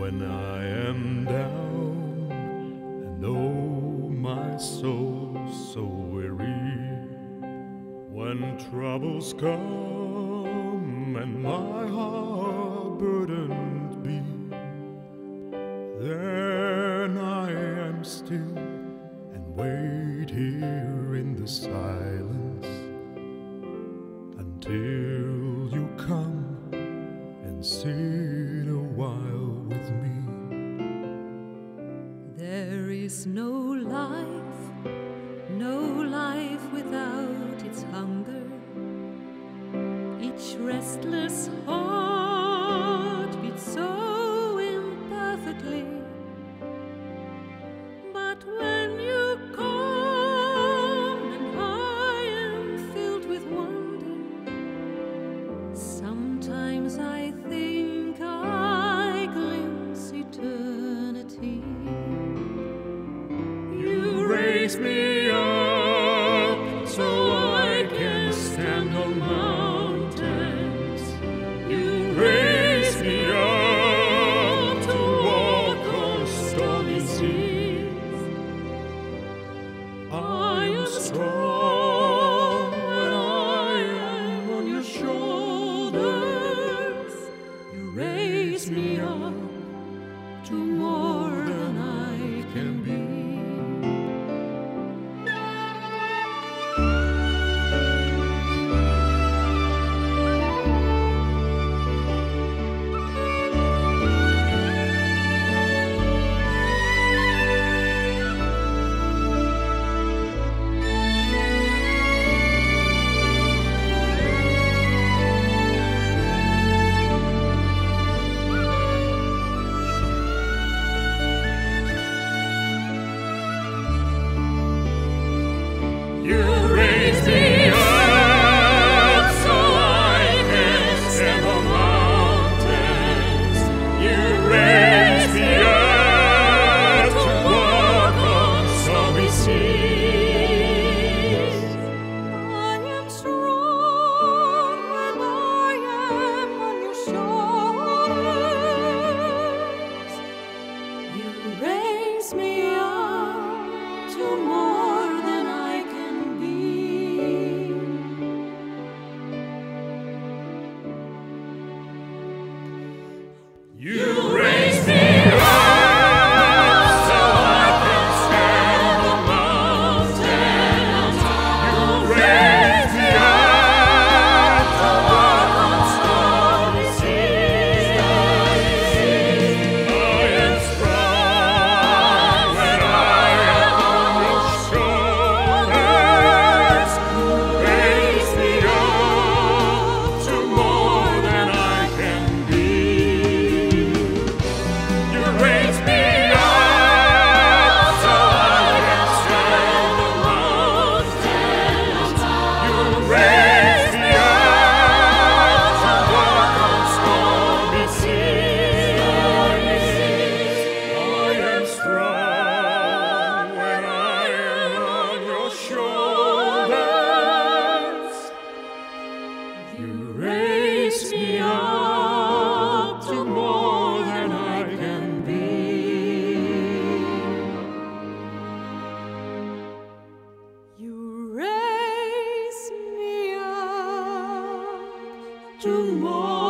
When I am down and oh my soul so weary, when troubles come and my heart burdened be, then I am still and wait here in the silence until you come and sit a while with me. There is no life without its hunger, each restless heart beats so imperfectly. But when you come and I am filled with wonder, sometimes I think I glimpse eternity. You raise me up so I can stand on mountains. You raise me up to walk on stormy seas. I am strong when I am on your shoulders. You raise me up to more than I can be. You raise me up so I can stand on mountains. You raise me up to walk on stormy seas. I am strong when I am on your shoulders. You raise me up to more than I can be. You raise me up so I can stand on mountains. You raise me up to walk on stormy seas. I am strong when I am on your shoulders. You raise me up to more than I can be. You raise me up so I can stand on mountains. You raise me up to walk on stormy seas. I am strong when I am on your shoulders. You raise me up to more than I can be. You raise me up to more